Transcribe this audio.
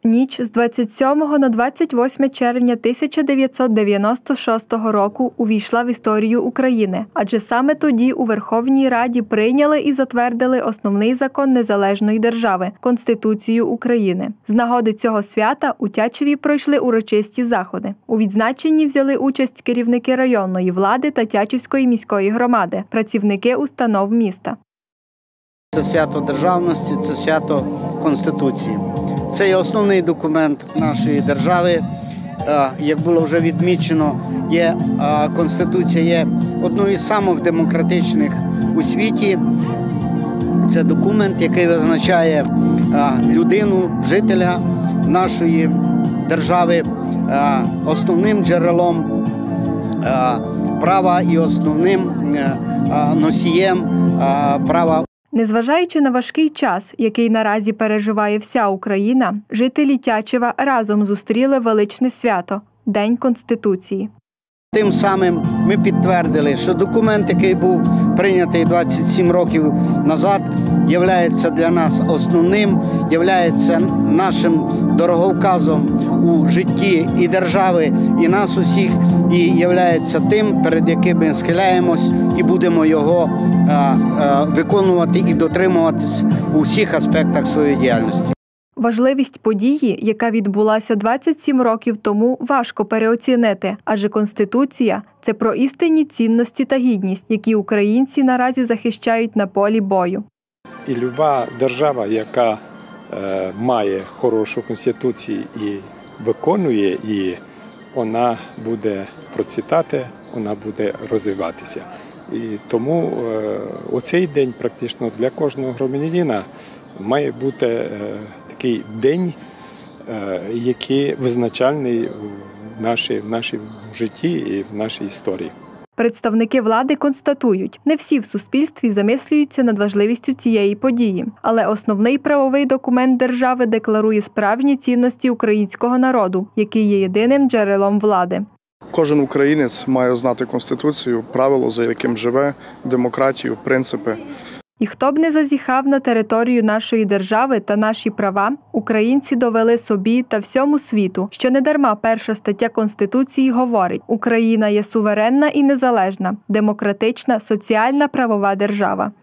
Ніч з 27 на 28 червня 1996 року увійшла в історію України, адже саме тоді у Верховній Раді прийняли і затвердили основний закон незалежної держави – Конституцію України. З нагоди цього свята у Тячеві пройшли урочисті заходи. У відзначенні взяли участь керівники районної влади та Тячівської міської громади, працівники установ міста. Це свято державності, це свято Конституції. Це є основний документ нашої держави. Як було вже відмічено, Конституція є одною із самих демократичних у світі. Це документ, який визначає людину, жителя нашої держави основним джерелом права і основним носієм права. Незважаючи на важкий час, який наразі переживає вся Україна, жителі Тячева разом зустріли величне свято – День Конституції. Тим самим ми підтвердили, що документ, який був прийнятий 27 років назад, є для нас основним, є нашим дороговказом у житті і держави, і нас усіх, і є тим, перед яким ми схиляємось і будемо його виконувати і дотримуватись у всіх аспектах своєї діяльності. Важливість події, яка відбулася 27 років тому, важко переоцінити, адже Конституція – це про істинні цінності та гідність, які українці наразі захищають на полі бою. І люба держава, яка має хорошу Конституцію і виконує її, вона буде процвітати, вона буде розвиватися. І тому оцей день практично для кожного громадянина має бути такий день, який визначальний в нашому житті і в нашій історії. Представники влади констатують, не всі в суспільстві замислюються над важливістю цієї події, але основний правовий документ держави декларує справжні цінності українського народу, який є єдиним джерелом влади. Кожен українець має знати Конституцію, правило, за яким живе, демократію, принципи. І хто б не зазіхав на територію нашої держави та наші права, українці довели собі та всьому світу, що недарма перша стаття Конституції говорить: «Україна є суверенна і незалежна, демократична, соціальна правова держава».